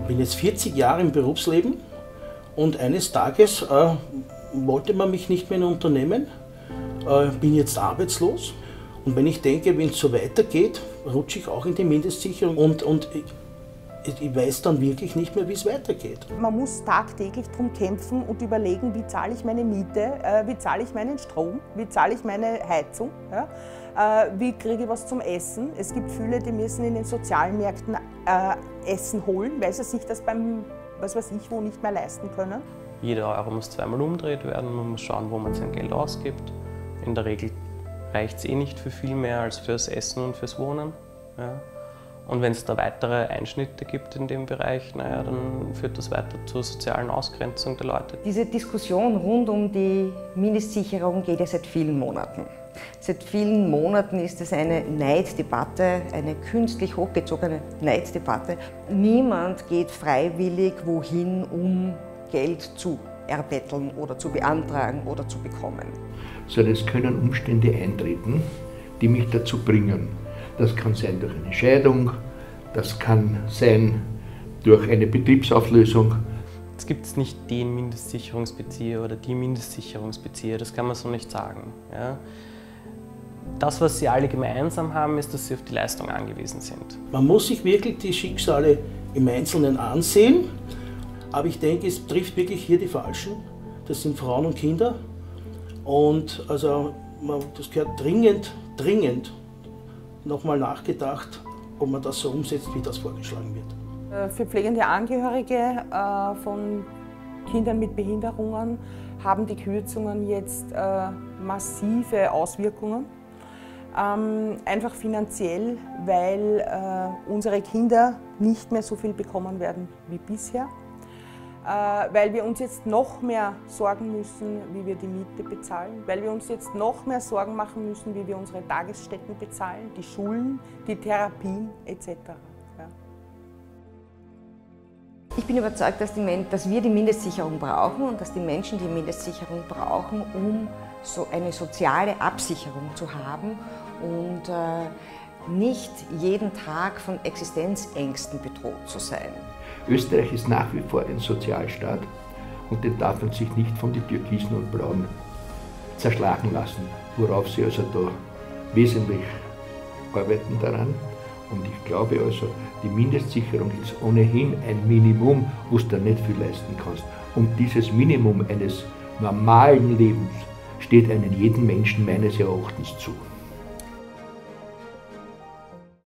bin jetzt 40 Jahre im Berufsleben und eines Tages wollte man mich nicht mehr in Unternehmen, bin jetzt arbeitslos und wenn ich denke, wenn es so weitergeht, rutsche ich auch in die Mindestsicherung und ich weiß dann wirklich nicht mehr, wie es weitergeht. Man muss tagtäglich darum kämpfen und überlegen, wie zahle ich meine Miete, wie zahle ich meinen Strom, wie zahle ich meine Heizung, ja? Wie kriege ich was zum Essen. Es gibt viele, die müssen in den Sozialmärkten Essen holen, weil sie sich das beim, was weiß ich, wo nicht mehr leisten können. Jeder Euro muss zweimal umgedreht werden, man muss schauen, wo man sein Geld ausgibt. In der Regel reicht es nicht für viel mehr als fürs Essen und fürs Wohnen. Ja. Und wenn es da weitere Einschnitte gibt in dem Bereich, naja, dann führt das weiter zur sozialen Ausgrenzung der Leute. Diese Diskussion rund um die Mindestsicherung geht ja seit vielen Monaten. Seit vielen Monaten ist es eine Neiddebatte, eine künstlich hochgezogene Neiddebatte. Niemand geht freiwillig wohin, um Geld zu erbetteln oder zu beantragen oder zu bekommen. Sondern es können Umstände eintreten, die mich dazu bringen. Das kann sein durch eine Scheidung, das kann sein durch eine Betriebsauflösung. Es gibt nicht den Mindestsicherungsbezieher oder die Mindestsicherungsbezieher, das kann man so nicht sagen. Ja. Das, was sie alle gemeinsam haben, ist, dass sie auf die Leistung angewiesen sind. Man muss sich wirklich die Schicksale im Einzelnen ansehen, aber ich denke, es trifft wirklich hier die Falschen. Das sind Frauen und Kinder und also das gehört dringend nochmal nachgedacht, ob man das so umsetzt, wie das vorgeschlagen wird. Für pflegende Angehörige von Kindern mit Behinderungen haben die Kürzungen jetzt massive Auswirkungen. Einfach finanziell, weil unsere Kinder nicht mehr so viel bekommen werden wie bisher. Weil wir uns jetzt noch mehr sorgen müssen, wie wir die Miete bezahlen, weil wir uns jetzt noch mehr Sorgen machen müssen, wie wir unsere Tagesstätten bezahlen, die Schulen, die Therapien etc. Ja. Ich bin überzeugt, dass wir die Mindestsicherung brauchen und dass die Menschen die Mindestsicherung brauchen, um so eine soziale Absicherung zu haben und nicht jeden Tag von Existenzängsten bedroht zu sein. Österreich ist nach wie vor ein Sozialstaat und den darf man sich nicht von den Türkisen und Blauen zerschlagen lassen, worauf sie also da wesentlich arbeiten daran. Und ich glaube also, die Mindestsicherung ist ohnehin ein Minimum, wo du nicht viel leisten kannst. Und dieses Minimum eines normalen Lebens steht einem jeden Menschen meines Erachtens zu.